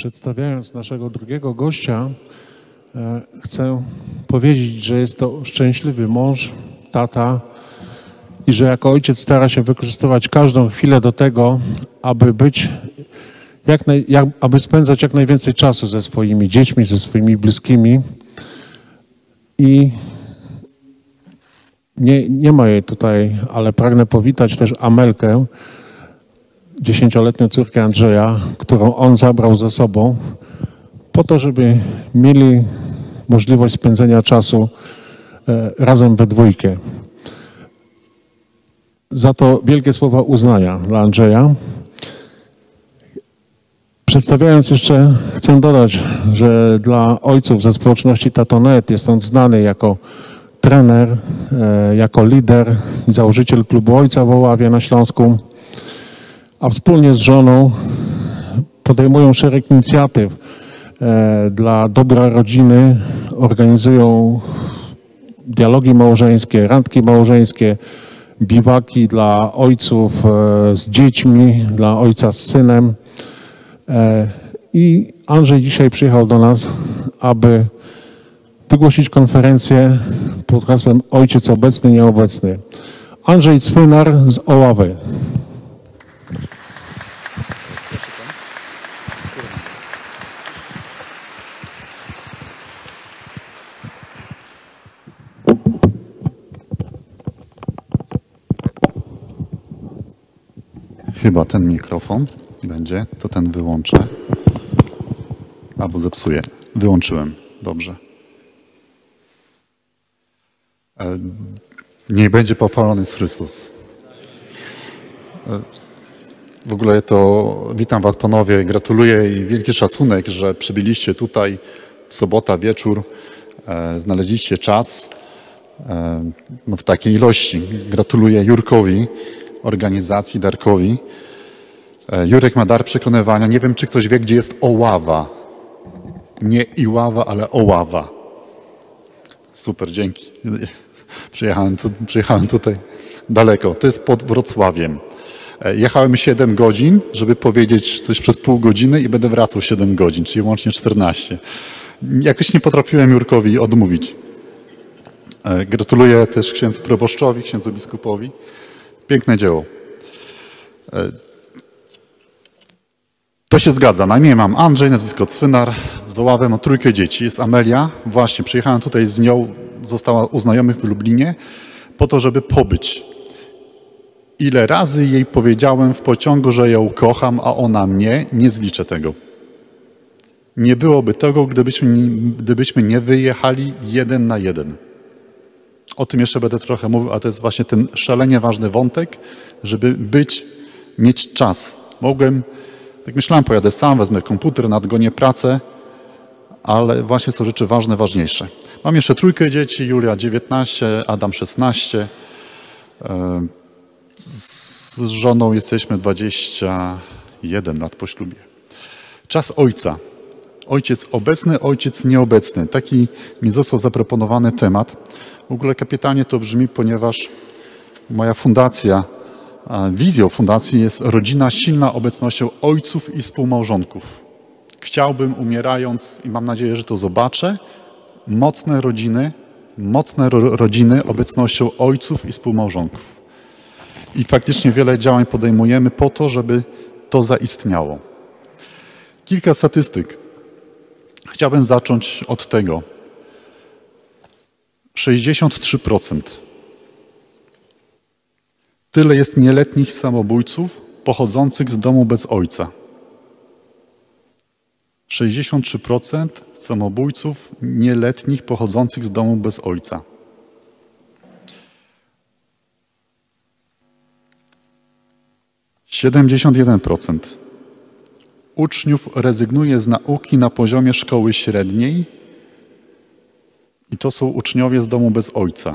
Przedstawiając naszego drugiego gościa, chcę powiedzieć, że jest to szczęśliwy mąż, tata i że jako ojciec stara się wykorzystywać każdą chwilę do tego, aby aby spędzać jak najwięcej czasu ze swoimi dziećmi, ze swoimi bliskimi. I nie ma jej tutaj, ale pragnę powitać też Amelkę, 10-letnią córkę Andrzeja, którą on zabrał ze sobą po to, żeby mieli możliwość spędzenia czasu razem we dwójkę. Za to wielkie słowa uznania dla Andrzeja. Przedstawiając jeszcze, chcę dodać, że dla ojców ze społeczności Tato.net jest on znany jako trener, jako lider i założyciel klubu Ojca w Oławie na Śląsku, a wspólnie z żoną podejmują szereg inicjatyw dla dobra rodziny, organizują dialogi małżeńskie, randki małżeńskie, biwaki dla ojców z dziećmi, dla ojca z synem. I Andrzej dzisiaj przyjechał do nas, aby wygłosić konferencję pod hasłem Ojciec obecny, nieobecny. Andrzej Cwynar z Oławy. Chyba ten mikrofon będzie, to ten wyłączę. Albo zepsuję. Wyłączyłem. Dobrze. Niech będzie pochwalony Jezus Chrystus. W ogóle to witam Was panowie, gratuluję i wielki szacunek, że przybyliście tutaj sobota, wieczór, znaleźliście czas w takiej ilości. Gratuluję Jurkowi, organizacji, Darkowi. Jurek ma dar przekonywania. Nie wiem, czy ktoś wie, gdzie jest Oława. Nie Iława, ale Oława. Super, dzięki. Przyjechałem tutaj daleko. To jest pod Wrocławiem. Jechałem 7 godzin, żeby powiedzieć coś przez pół godziny i będę wracał 7 godzin, czyli łącznie 14. Jakoś nie potrafiłem Jurkowi odmówić. Gratuluję też księdzu proboszczowi, księdzu biskupowi. Piękne dzieło. To się zgadza. Na imię mam Andrzej, nazwisko Cwynar. Z Oławy mam 3 dzieci. Jest Amelia. Właśnie przyjechałem tutaj z nią. Została u znajomych w Lublinie po to, żeby pobyć. Ile razy jej powiedziałem w pociągu, że ją kocham, a ona mnie, nie zliczę tego. Nie byłoby tego, gdybyśmy nie wyjechali 1 na 1. O tym jeszcze będę trochę mówił, a to jest właśnie ten szalenie ważny wątek, żeby mieć czas. Tak myślałem, pojadę sam, wezmę komputer, nadgonię pracę, ale właśnie są rzeczy ważne, ważniejsze. Mam jeszcze 3 dzieci, Julia 19, Adam 16. Z żoną jesteśmy 21 lat po ślubie. Czas ojca. Ojciec obecny, ojciec nieobecny. Taki mi został zaproponowany temat. W ogóle kapitalnie to brzmi, ponieważ moja fundacja, wizją fundacji jest rodzina silna obecnością ojców i współmałżonków. Chciałbym, umierając, i mam nadzieję, że to zobaczę, mocne rodziny obecnością ojców i współmałżonków. I faktycznie wiele działań podejmujemy po to, żeby to zaistniało. Kilka statystyk. Chciałbym zacząć od tego. 63%. Tyle jest nieletnich samobójców pochodzących z domu bez ojca. 63% samobójców nieletnich pochodzących z domu bez ojca. 71% uczniów rezygnuje z nauki na poziomie szkoły średniej i to są uczniowie z domu bez ojca.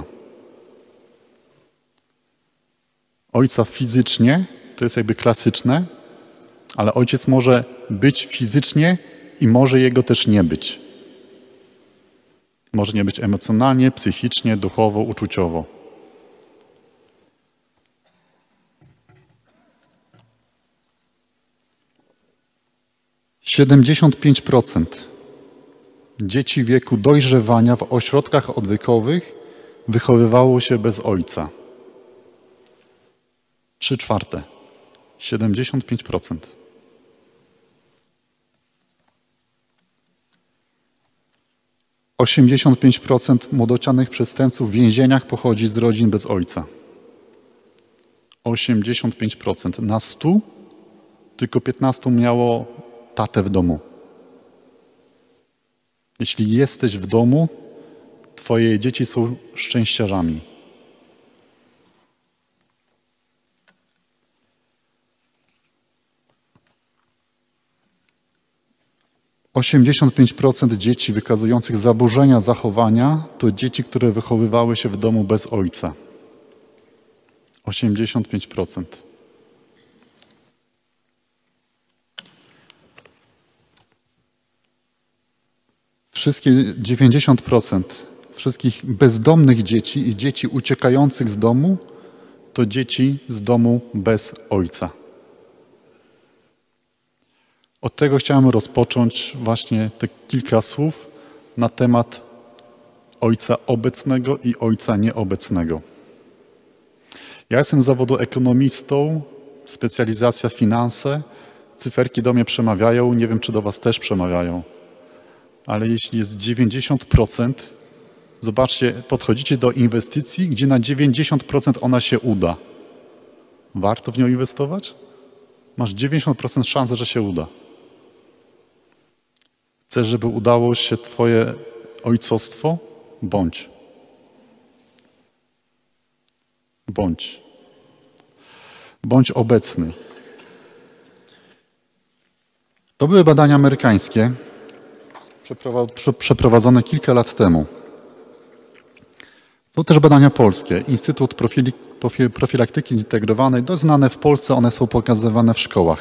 Ojca fizycznie, to jest jakby klasyczne, ale ojciec może być fizycznie i może jego też nie być. Może nie być emocjonalnie, psychicznie, duchowo, uczuciowo. 75% dzieci w wieku dojrzewania w ośrodkach odwykowych wychowywało się bez ojca. 3/4. 75%. – 85% młodocianych przestępców w więzieniach pochodzi z rodzin bez ojca. 85%. Na 100 tylko 15 miało tatę w domu. Jeśli jesteś w domu, twoje dzieci są szczęściarzami. – 85% dzieci wykazujących zaburzenia zachowania to dzieci, które wychowywały się w domu bez ojca. 85%. Wszystkie 90% wszystkich bezdomnych dzieci i dzieci uciekających z domu to dzieci z domu bez ojca. Od tego chciałem rozpocząć właśnie te kilka słów na temat ojca obecnego i ojca nieobecnego. Ja jestem z zawodu ekonomistą, specjalizacja finanse, cyferki do mnie przemawiają, nie wiem, czy do was też przemawiają. Ale jeśli jest 90%, zobaczcie, podchodzicie do inwestycji, gdzie na 90% ona się uda. Warto w nią inwestować? Masz 90% szansy, że się uda. Chcesz, żeby udało się twoje ojcostwo? Bądź. Bądź. Bądź obecny. To były badania amerykańskie, przeprowadzone kilka lat temu. Są też badania polskie. Instytut Profilaktyki Zintegrowanej, dość znane w Polsce, one są pokazywane w szkołach.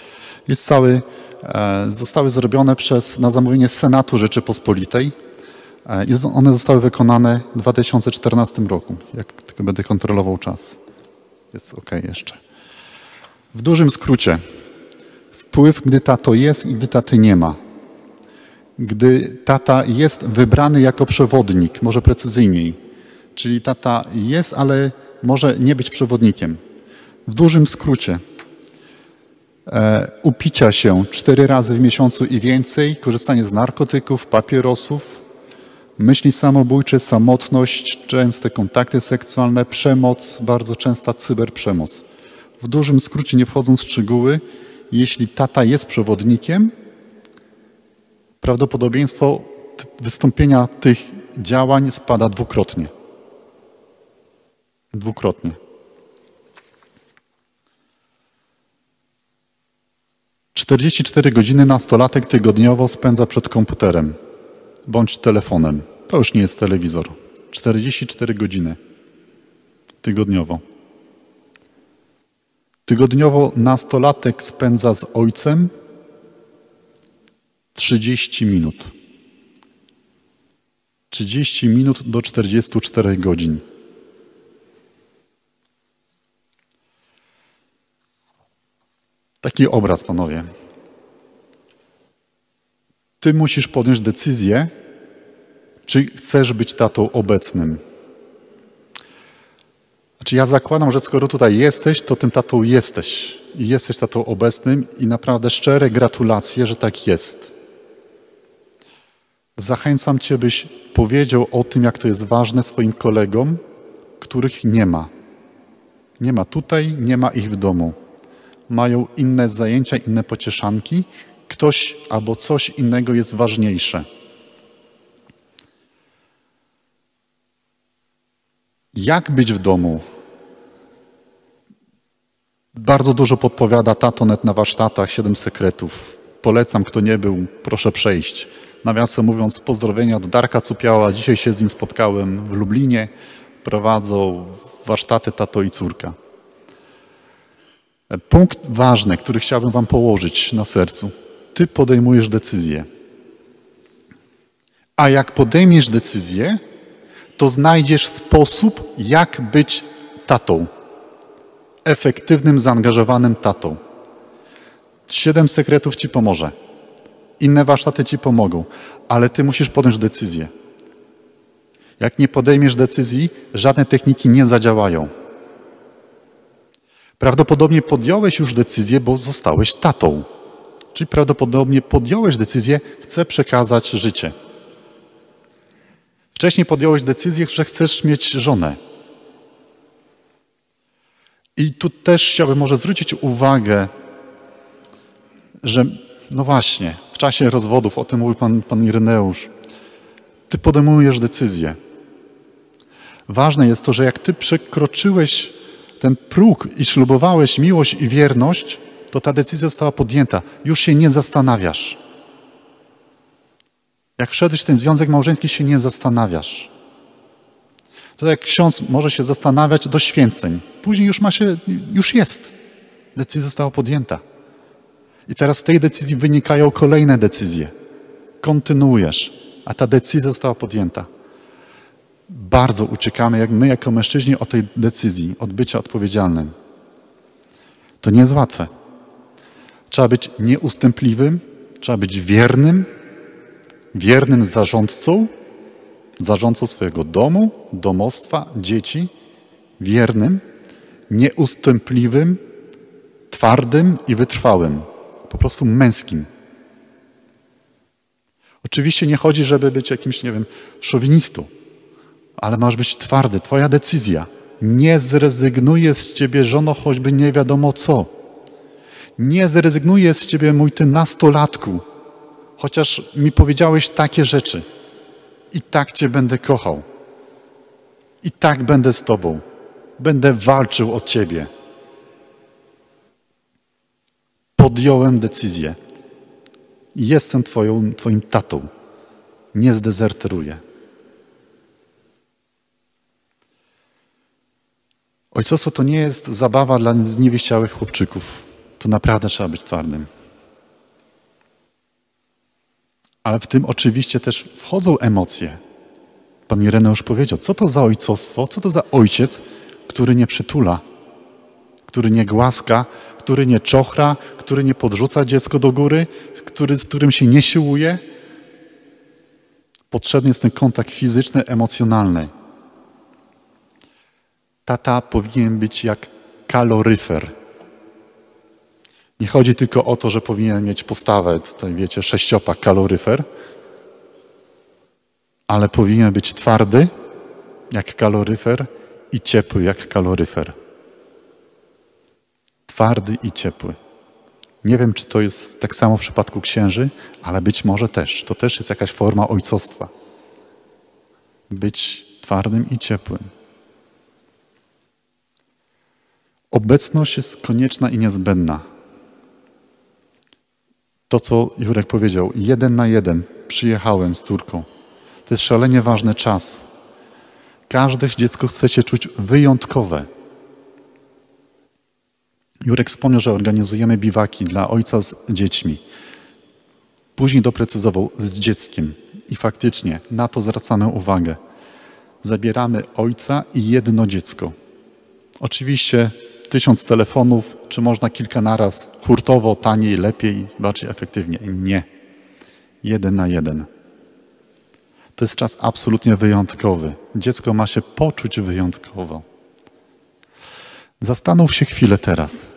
Zostały zrobione na zamówienie Senatu Rzeczypospolitej i one zostały wykonane w 2014 roku, jak tylko będę kontrolował czas. Jest ok jeszcze. W dużym skrócie, wpływ, gdy tato jest i gdy taty nie ma. Gdy tata jest wybrany jako przewodnik, może precyzyjniej, czyli tata jest, ale może nie być przewodnikiem. W dużym skrócie, upicia się 4 razy w miesiącu i więcej, korzystanie z narkotyków, papierosów, myśli samobójcze, samotność, częste kontakty seksualne, przemoc, bardzo częsta cyberprzemoc. W dużym skrócie, nie wchodząc w szczegóły, jeśli tata jest przewodnikiem, prawdopodobieństwo wystąpienia tych działań spada dwukrotnie. Dwukrotnie. 44 godziny nastolatek tygodniowo spędza przed komputerem bądź telefonem. To już nie jest telewizor. 44 godziny tygodniowo. Tygodniowo nastolatek spędza z ojcem 30 minut. 30 minut do 44 godzin. Taki obraz, panowie. Ty musisz podjąć decyzję, czy chcesz być tatą obecnym. Znaczy ja zakładam, że skoro tutaj jesteś, to tym tatą jesteś. I jesteś tatą obecnym i naprawdę szczere gratulacje, że tak jest. Zachęcam cię, byś powiedział o tym, jak to jest ważne swoim kolegom, których nie ma. Nie ma tutaj, nie ma ich w domu. Mają inne zajęcia, inne pocieszanki. Ktoś albo coś innego jest ważniejsze. Jak być w domu? Bardzo dużo podpowiada Tatonet na warsztatach 7 sekretów. Polecam, kto nie był, proszę przejść. Nawiasem mówiąc, pozdrowienia od Darka Cupiała. Dzisiaj się z nim spotkałem w Lublinie. Prowadzą warsztaty tato i córka. Punkt ważny, który chciałbym wam położyć na sercu. Ty podejmujesz decyzję. A jak podejmiesz decyzję, to znajdziesz sposób, jak być tatą. Efektywnym, zaangażowanym tatą. 7 sekretów ci pomoże. Inne warsztaty ci pomogą, ale ty musisz podjąć decyzję. Jak nie podejmiesz decyzji, żadne techniki nie zadziałają. Prawdopodobnie podjąłeś już decyzję, bo zostałeś tatą. Czyli prawdopodobnie podjąłeś decyzję, chcę przekazać życie. Wcześniej podjąłeś decyzję, że chcesz mieć żonę. I tu też chciałbym może zwrócić uwagę, że no właśnie, w czasie rozwodów, o tym mówił pan Ireneusz, ty podejmujesz decyzję. Ważne jest to, że jak ty przekroczyłeś ten próg i ślubowałeś miłość i wierność, to ta decyzja została podjęta. Już się nie zastanawiasz. Jak wszedłeś w ten związek małżeński, się nie zastanawiasz. To jak ksiądz może się zastanawiać do święceń. Później już jest. Decyzja została podjęta. I teraz z tej decyzji wynikają kolejne decyzje. Kontynuujesz, a ta decyzja została podjęta. Bardzo uciekamy, jak my jako mężczyźni, od tej decyzji, od bycia odpowiedzialnym. To nie jest łatwe. Trzeba być nieustępliwym, trzeba być wiernym zarządcą swojego domu, domostwa, dzieci, wiernym, nieustępliwym, twardym i wytrwałym. Po prostu męskim. Oczywiście nie chodzi, żeby być jakimś, nie wiem, szowinistą, ale masz być twardy. Twoja decyzja. Nie zrezygnuje z ciebie, żono, choćby nie wiadomo co. Nie zrezygnuje z ciebie, mój ty nastolatku, chociaż mi powiedziałeś takie rzeczy. I tak cię będę kochał. I tak będę z tobą. Będę walczył o ciebie. Podjąłem decyzję. Jestem twoim tatą. Nie zdezerteruję. Ojcostwo to nie jest zabawa dla zniewieściałych chłopczyków. To naprawdę trzeba być twardym. Ale w tym oczywiście też wchodzą emocje. Pan Ireneusz powiedział, co to za ojcostwo, co to za ojciec, który nie przytula, który nie głaska, który nie czochra, który nie podrzuca dziecko do góry, z którym się nie siłuje. Potrzebny jest ten kontakt fizyczny, emocjonalny. Tata powinien być jak kaloryfer. Nie chodzi tylko o to, że powinien mieć postawę, tutaj wiecie, sześciopak, kaloryfer, ale powinien być twardy jak kaloryfer i ciepły jak kaloryfer. Twardy i ciepły. Nie wiem, czy to jest tak samo w przypadku księży, ale być może też. To też jest jakaś forma ojcostwa. Być twardym i ciepłym. Obecność jest konieczna i niezbędna. To, co Jurek powiedział, 1 na 1 przyjechałem z córką. To jest szalenie ważny czas. Każde dziecko chce się czuć wyjątkowe. Jurek wspomniał, że organizujemy biwaki dla ojca z dziećmi. Później doprecyzował z dzieckiem. I faktycznie na to zwracamy uwagę. Zabieramy ojca i jedno dziecko. Oczywiście 1000 telefonów, czy można kilka naraz, hurtowo, taniej, lepiej, bardziej efektywnie. Nie. 1 na 1. To jest czas absolutnie wyjątkowy. Dziecko ma się poczuć wyjątkowo. Zastanów się chwilę teraz.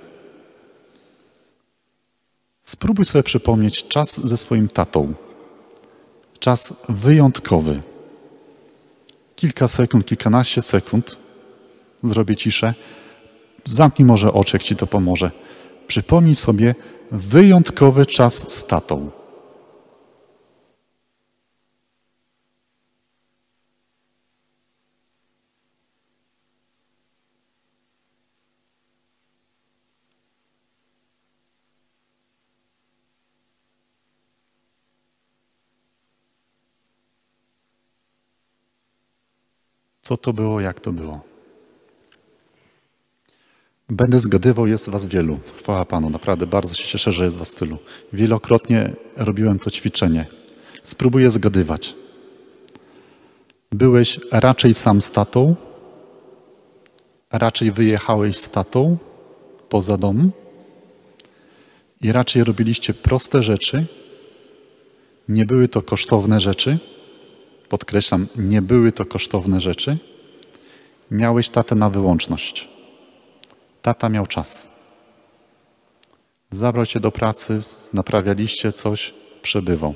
Spróbuj sobie przypomnieć czas ze swoim tatą. Czas wyjątkowy. Kilka sekund, kilkanaście sekund. Zrobię ciszę. Zamknij może oczy, jak ci to pomoże. Przypomnij sobie wyjątkowy czas z tatą. Co to było, jak to było? Będę zgadywał, jest was wielu. Chwała Panu, naprawdę bardzo się cieszę, że jest was tylu. Wielokrotnie robiłem to ćwiczenie. Spróbuję zgadywać. Byłeś raczej sam z tatą? Raczej wyjechałeś z tatą poza dom? I raczej robiliście proste rzeczy, Nie były to kosztowne rzeczy. Podkreślam, nie były to kosztowne rzeczy. Miałeś tatę na wyłączność. Tata miał czas. Zabrał cię do pracy, naprawialiście coś, przebywał.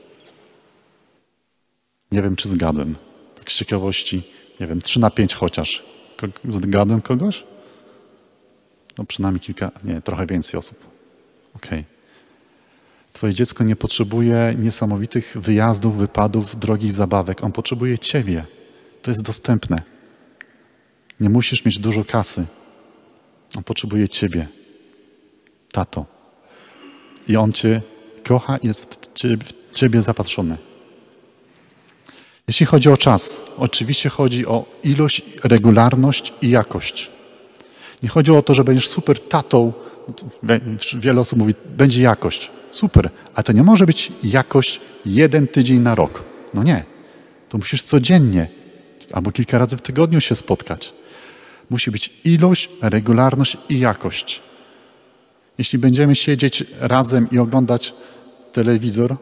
Nie wiem, czy zgadłem. Tak z ciekawości, nie wiem, 3 na 5 chociaż. Zgadłem kogoś? No przynajmniej kilka, nie, trochę więcej osób. Okej. Twoje dziecko nie potrzebuje niesamowitych wyjazdów, wypadów, drogich zabawek. On potrzebuje ciebie. To jest dostępne. Nie musisz mieć dużo kasy. On potrzebuje ciebie. Tato. I on cię kocha i jest w ciebie zapatrzony. Jeśli chodzi o czas, oczywiście chodzi o ilość, regularność i jakość. Nie chodzi o to, że będziesz super tatą. Wiele osób mówi, będzie jakość. Super, ale to nie może być jakość 1 tydzień na rok. No nie. To musisz codziennie albo kilka razy w tygodniu się spotkać. Musi być ilość, regularność i jakość. Jeśli będziemy siedzieć razem i oglądać telewizor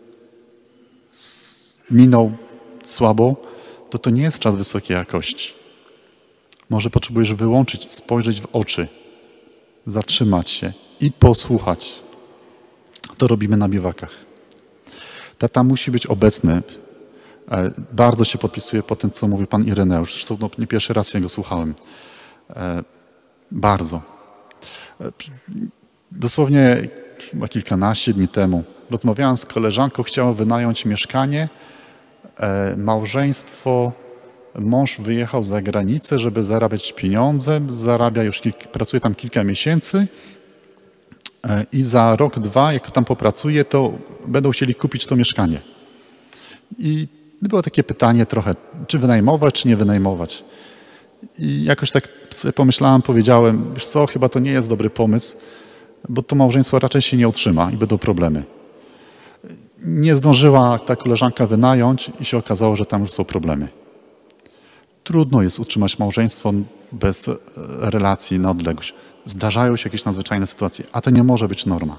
z miną słabą, to nie jest czas wysokiej jakości. Może potrzebujesz wyłączyć, spojrzeć w oczy, zatrzymać się i posłuchać. To robimy na biwakach. Tata musi być obecny. Bardzo się podpisuję po tym, co mówi pan Ireneusz. Zresztą nie pierwszy raz jego słuchałem. Bardzo. Dosłownie chyba kilkanaście dni temu rozmawiałem z koleżanką, chciała wynająć mieszkanie. Małżeństwo, mąż wyjechał za granicę, żeby zarabiać pieniądze. Zarabia już, pracuje tam kilka miesięcy. I za rok, 2, jak tam popracuje, to będą chcieli kupić to mieszkanie. I było takie pytanie trochę, czy wynajmować, czy nie wynajmować. I jakoś tak sobie pomyślałem, powiedziałem, wiesz co, chyba to nie jest dobry pomysł, bo to małżeństwo raczej się nie utrzyma i będą problemy. Nie zdążyła ta koleżanka wynająć i się okazało, że tam już są problemy. Trudno jest utrzymać małżeństwo bez relacji na odległość. Zdarzają się jakieś nadzwyczajne sytuacje, a to nie może być norma.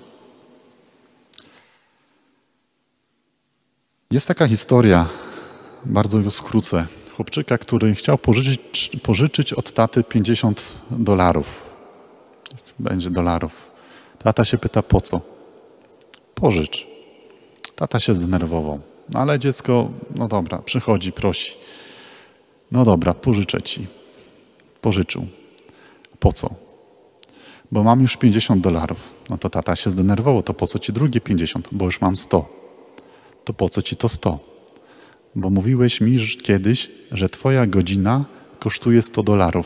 Jest taka historia, bardzo ją skrócę, chłopczyka, który chciał pożyczyć od taty $50. Będzie dolarów. Tata się pyta, po co? Pożycz. Tata się zdenerwował. No ale dziecko, no dobra, przychodzi, prosi. No dobra, pożyczę ci. Pożyczył. Po co? Bo mam już $50. No to tata się zdenerwował. To po co ci drugie 50? Bo już mam 100. To po co ci to 100? Bo mówiłeś mi kiedyś, że twoja godzina kosztuje $100.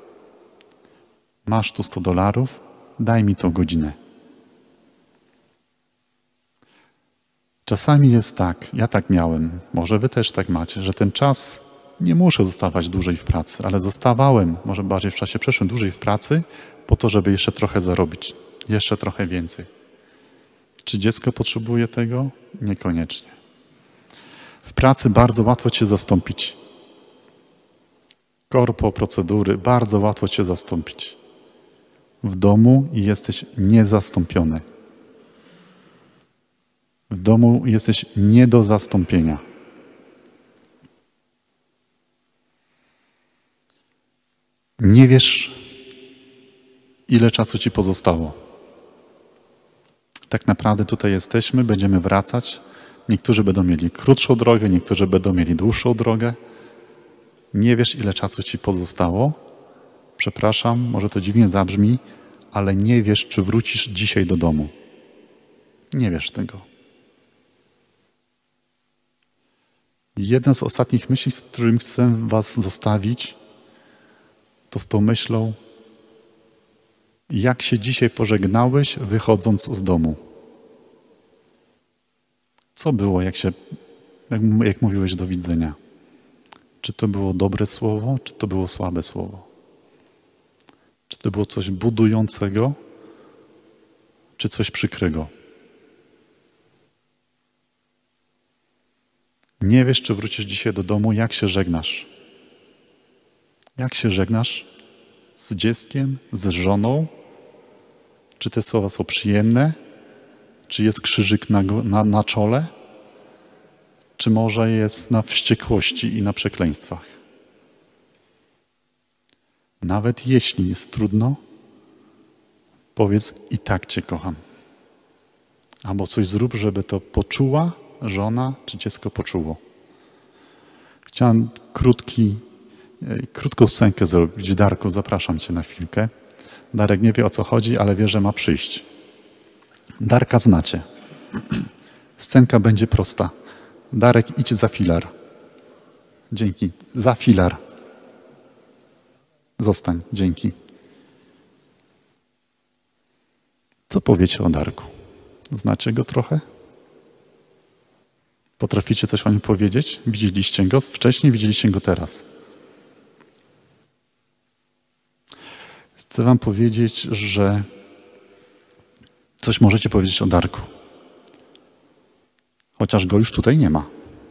Masz tu $100, daj mi tą godzinę. Czasami jest tak, ja tak miałem, może wy też tak macie, że ten czas nie muszę zostawać dłużej w pracy, ale zostawałem, może bardziej w czasie przeszłym, dłużej w pracy po to, żeby jeszcze trochę zarobić, jeszcze trochę więcej. Czy dziecko potrzebuje tego? Niekoniecznie. W pracy bardzo łatwo cię zastąpić. Korpo, procedury, bardzo łatwo cię zastąpić. W domu jesteś niezastąpiony. W domu jesteś nie do zastąpienia. Nie wiesz, ile czasu ci pozostało. Tak naprawdę tutaj jesteśmy, będziemy wracać. Niektórzy będą mieli krótszą drogę, niektórzy będą mieli dłuższą drogę. Nie wiesz, ile czasu ci pozostało. Przepraszam, może to dziwnie zabrzmi, ale nie wiesz, czy wrócisz dzisiaj do domu. Nie wiesz tego. Jedna z ostatnich myśli, z którymi chcę was zostawić, to z tą myślą, jak się dzisiaj pożegnałeś, wychodząc z domu. Co było, jak mówiłeś do widzenia? Czy to było dobre słowo, czy to było słabe słowo? Czy to było coś budującego, czy coś przykrego? Nie wiesz, czy wrócisz dzisiaj do domu, jak się żegnasz. Jak się żegnasz z dzieckiem, z żoną? Czy te słowa są przyjemne? Czy jest krzyżyk na czole? Czy może jest na wściekłości i na przekleństwach? Nawet jeśli jest trudno, powiedz: i tak Cię kocham. Albo coś zrób, żeby to poczuła żona, czy dziecko poczuło. Chciałem krótką scenkę zrobić. Darku, zapraszam Cię na chwilkę. Darek nie wie, o co chodzi, ale wie, że ma przyjść. Darka znacie. Scenka będzie prosta. Darek, idź za filar. Dzięki. Za filar. Zostań. Dzięki. Co powiecie o Darku? Znacie go trochę? Potraficie coś o nim powiedzieć? Widzieliście go wcześniej, widzieliście go teraz. Chcę wam powiedzieć, że coś możecie powiedzieć o Darku. Chociaż go już tutaj nie ma.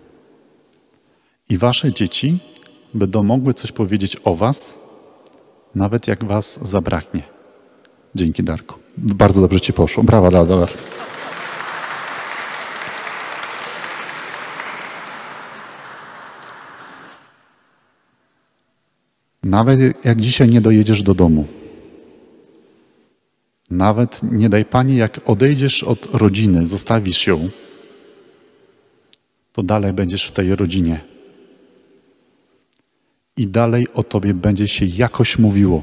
I wasze dzieci będą mogły coś powiedzieć o was, nawet jak was zabraknie. Dzięki, Darku. Bardzo dobrze ci poszło. Brawa dla Darka. Nawet jak dzisiaj nie dojedziesz do domu, nawet nie daj Panie, jak odejdziesz od rodziny, zostawisz ją, to dalej będziesz w tej rodzinie. I dalej o Tobie będzie się jakoś mówiło.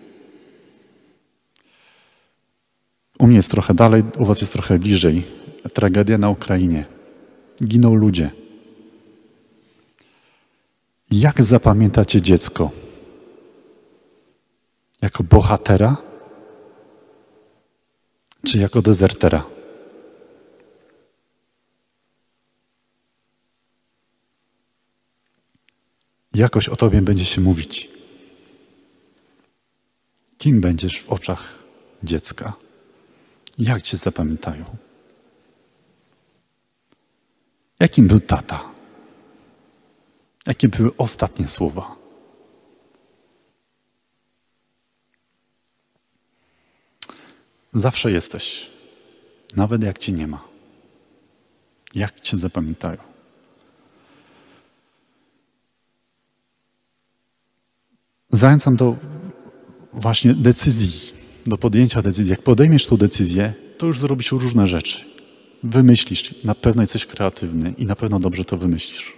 U mnie jest trochę dalej, u was jest trochę bliżej. Tragedia na Ukrainie. Giną ludzie. Jak zapamiętacie dziecko? Jako bohatera? Czy jako dezertera? Jakoś o Tobie będzie się mówić. Kim będziesz w oczach dziecka? Jak Cię zapamiętają? Jakim był tata? Jakie były ostatnie słowa? Zawsze jesteś, nawet jak Cię nie ma. Jak Cię zapamiętają? Zachęcam do właśnie decyzji, do podjęcia decyzji. Jak podejmiesz tą decyzję, to już zrobisz różne rzeczy. Wymyślisz, na pewno jesteś kreatywny i na pewno dobrze to wymyślisz.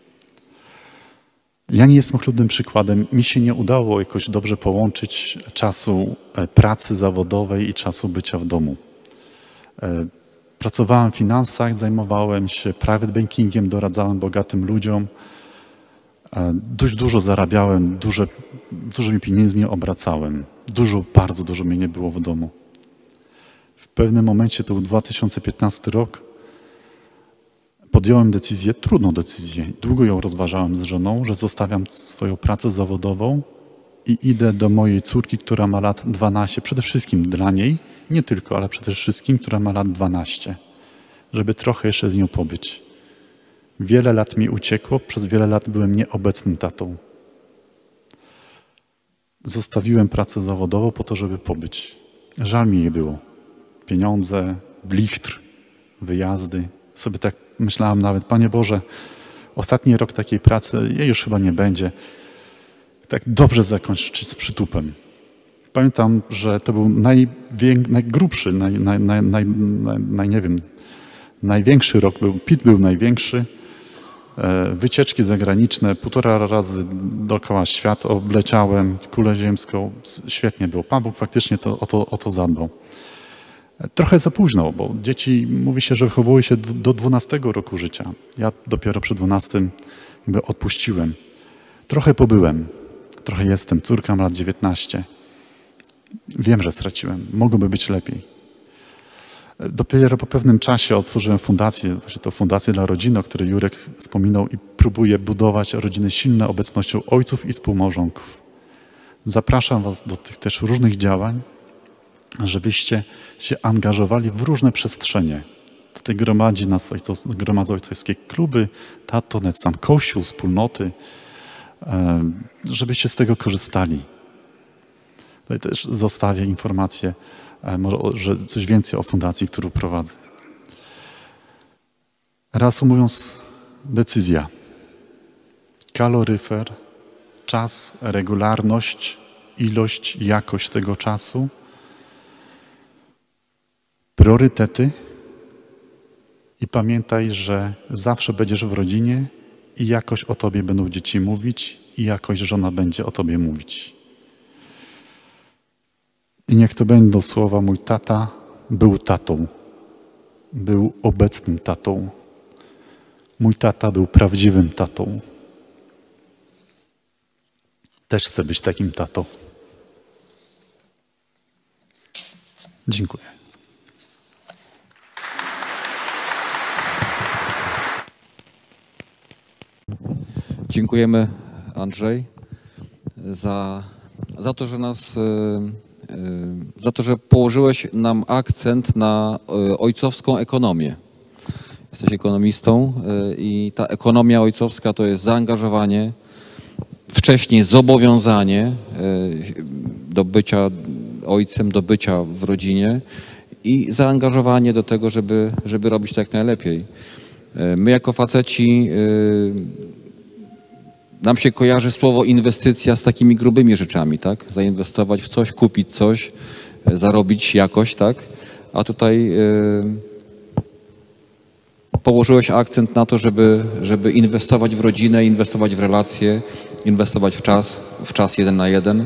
Ja nie jestem chlubnym przykładem. Mi się nie udało jakoś dobrze połączyć czasu pracy zawodowej i czasu bycia w domu. Pracowałem w finansach, zajmowałem się private bankingiem, doradzałem bogatym ludziom. Dość dużo zarabiałem, dużymi pieniędzmi obracałem. Bardzo dużo mnie nie było w domu. W pewnym momencie, to był 2015 rok, podjąłem decyzję, trudną decyzję, długo ją rozważałem z żoną, że zostawiam swoją pracę zawodową i idę do mojej córki, która ma lat 12, przede wszystkim dla niej, nie tylko, ale przede wszystkim, która ma lat 12, żeby trochę jeszcze z nią pobyć. Wiele lat mi uciekło, przez wiele lat byłem nieobecnym tatą. Zostawiłem pracę zawodową po to, żeby pobyć. Żal mi jej było. Pieniądze, blichtr, wyjazdy. Sobie tak myślałem nawet, Panie Boże, ostatni rok takiej pracy, jej już chyba nie będzie. Tak dobrze zakończyć z przytupem. Pamiętam, że to był najgrubszy, największy rok był, PIT był największy. Wycieczki zagraniczne, 1,5 razy dookoła świata obleciałem, kulę ziemską. Świetnie było. Pan Bóg faktycznie o to zadbał. Trochę za późno, bo dzieci, mówi się, że wychowuje się do 12 roku życia. Ja dopiero przy 12 jakby odpuściłem. Trochę pobyłem, trochę jestem. Córka ma lat 19. Wiem, że straciłem. Mogłoby być lepiej. Dopiero po pewnym czasie otworzyłem fundację, właśnie to Fundację dla Rodziny, o której Jurek wspominał, i próbuję budować rodziny silne obecnością ojców i współmałżonków. Zapraszam was do tych też różnych działań, żebyście się angażowali w różne przestrzenie. Tutaj gromadzą ojcowskie kluby, Tatonet, sam Kościół, wspólnoty, żebyście z tego korzystali. Tutaj też zostawię informację, może coś więcej o fundacji, którą prowadzę. Reasumując, Decyzja. Kaloryfer, czas, regularność, ilość, jakość tego czasu, priorytety i pamiętaj, że zawsze będziesz w rodzinie i jakoś o tobie będą dzieci mówić i jakoś żona będzie o tobie mówić. I niech to będą słowa: mój tata był tatą, był obecnym tatą. Mój tata był prawdziwym tatą. Też chcę być takim tatą. Dziękuję. Dziękujemy, Andrzej, za to, że za to, że położyłeś nam akcent na ojcowską ekonomię. Jesteś ekonomistą i ta ekonomia ojcowska to jest zaangażowanie, wcześniej zobowiązanie do bycia ojcem, do bycia w rodzinie i zaangażowanie do tego, żeby robić to jak najlepiej. My jako faceci, nam się kojarzy słowo inwestycja z takimi grubymi rzeczami, tak? Zainwestować w coś, kupić coś, zarobić jakoś, tak? A tutaj położyłeś akcent na to, żeby inwestować w rodzinę, inwestować w relacje, inwestować w czas 1 na 1.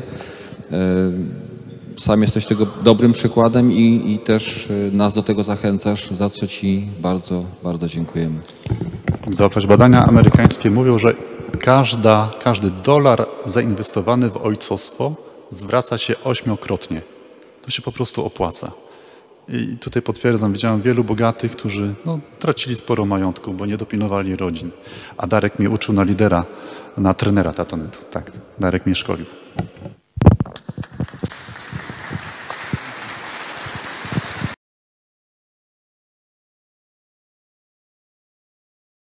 Sam jesteś tego dobrym przykładem i też nas do tego zachęcasz, za co Ci bardzo, bardzo dziękujemy. Zobacz, badania amerykańskie mówią, że każdy dolar zainwestowany w ojcostwo zwraca się 8-krotnie. To się po prostu opłaca. I tutaj potwierdzam, widziałem wielu bogatych, którzy tracili sporo majątku, bo nie dopilnowali rodzin. A Darek mnie uczył na lidera, na trenera Tatonetu. Tak, Darek mnie szkolił.